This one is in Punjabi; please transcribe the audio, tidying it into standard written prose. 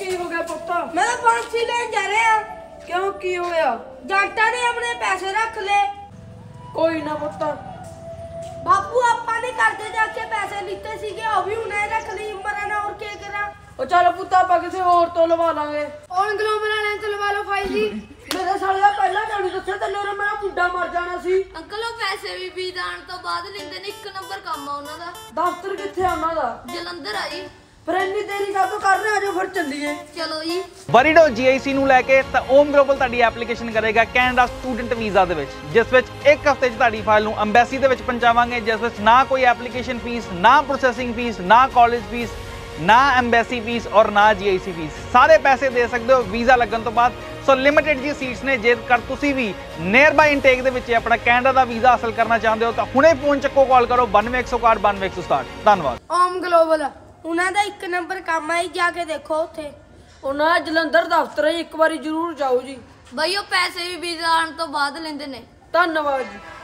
ਕੀ ਹੋ ਗਿਆ ਪੁੱਤ? मैं तो फांसी लेन जा रहे हैं। क्यों की होया? जाटा ने अपने पैसे रख ले। कोई ना पुत्त। बापू आपा ने करते जाके पैसे लीते सीगे ਉਹ ਵੀ ਉਹਨੇ ਰੱਖ ਲਈ ਮਰਾਂ ਨਾ ਹੋਰ ਕੀ ਕਰਾਂ। ਉਹ ਚੱਲ ਪੁੱਤ ਆਪਾਂ ਕਿਸੇ ਹੋਰ ਤੋਂ ਲਵਾ ਲਾਂਗੇ। ਔਨ ਗਲੋਬਲ ਵਾਲਿਆਂ ਤੋਂ ਲਵਾ ਲਓ ਫਾਈਲ ਜੀ। ਮੇਰੇ ਸਾਲੇ ਦਾ ਪਹਿਲਾਂ ਕਿਉਂ ਨਹੀਂ ਦੱਸਿਆ ਤੈਨੂੰ? ਔਰ ਮੇਰਾ ਮੁੰਡਾ ਮਰ ਜਾਣਾ ਸੀ। ਅੰਕਲ ਉਹ ਪੈਸੇ ਵੀ ਵੀਜ਼ਾ ਆਉਣ ਤੋਂ ਬਾਅਦ ਲੈਂਦੇ ਨੇ। 1 ਨੰਬਰ ਕੰਮ ਆ ਉਹਨਾਂ ਦਾ। ਦਫ਼ਤਰ ਕਿੱਥੇ ਆ ਉਹਨਾਂ ਦਾ? ਜਲੰਧਰ ਆ ਜੀ। ਫਿਰ ਇੰਨੀ ਦੇਰੀ ਕਾਹਤੋਂ ਕਰ ਰਹੇ? ਆਜੋ ਫਿਰ ਚੱਲੀਏ। ਚਲੋ ਜੀ। ਵਰੀਡੋ GIC ਨੂੰ ਲੈ ਕੇ ਤਾਂ ਓਮ ਗਲੋਬਲ ਤੁਹਾਡੀ ਐਪਲੀਕੇਸ਼ਨ ਕਰੇਗਾ ਕੈਨੇਡਾ ਸਟੂਡੈਂਟ ਵੀਜ਼ਾ ਦੇ ਵਿੱਚ, ਜਿਸ ਵਿੱਚ 1 ਹਫ਼ਤੇ 'ਚ ਤੁਹਾਡੀ ਫਾਈਲ ਨੂੰ ਅੰਬੈਸੀ ਦੇ ਵਿੱਚ ਪਹੁੰਚਾਵਾਂਗੇ, ਜਿਸ ਵਿੱਚ ਨਾ ਕੋਈ ਐਪਲੀਕੇਸ਼ਨ ਫੀਸ, ਨਾ ਪ੍ਰੋਸੈਸਿੰਗ ਫੀਸ, ਨਾ ਕਾਲਜ ਫੀਸ, ਨਾ ਐਮਬੈਸੀ ਫੀਸ ਔਰ ਨਾ GIC ਫੀਸ। ਸਾਰੇ ਪੈਸੇ ਦੇ ਸਕਦੇ ਹੋ ਵੀਜ਼ਾ ਲੱਗਣ ਤੋਂ ਬਾਅਦ। ਸੋ ਲਿਮਿਟਿਡ ਜੀ ਸੀਟਸ ਨੇ। ਜੇਕਰ ਤੁਸੀਂ ਵੀ ਨੀਅਰ ਬਾਈ ਇਨਟੇਕ ਦੇ ਵਿੱਚ ਆਪਣਾ ਕੈਨੇਡਾ ਦਾ ਵੀਜ਼ਾ ਹਾਸਲ ਕਰਨਾ ਚਾਹੁੰਦੇ ਹੋ ਤਾਂ ਹੁਣੇ ਫੋਨ ਚੱਕੋ, ਕਾਲ ਕਰੋ 9261 92167। ਧੰਨਵਾਦ। ਓਮ ਗਲੋਬਲ ਉਹਨਾਂ ਦਾ 1 ਨੰਬਰ ਕੰਮ ਆ, ਜਾ ਕੇ ਦੇਖੋ ਉੱਥੇ। ਉਹਨਾਂ ਦਾ ਜਲੰਧਰ ਦਫ਼ਤਰ ਹੈ, ਇੱਕ ਵਾਰੀ ਜ਼ਰੂਰ ਜਾਓ ਜੀ। ਬਈ ਉਹ ਪੈਸੇ ਵੀ ਵੀਜ਼ਾ ਆਉਣ ਤੋਂ ਬਾਅਦ ਲੈਂਦੇ ਨੇ। ਧੰਨਵਾਦ ਜੀ।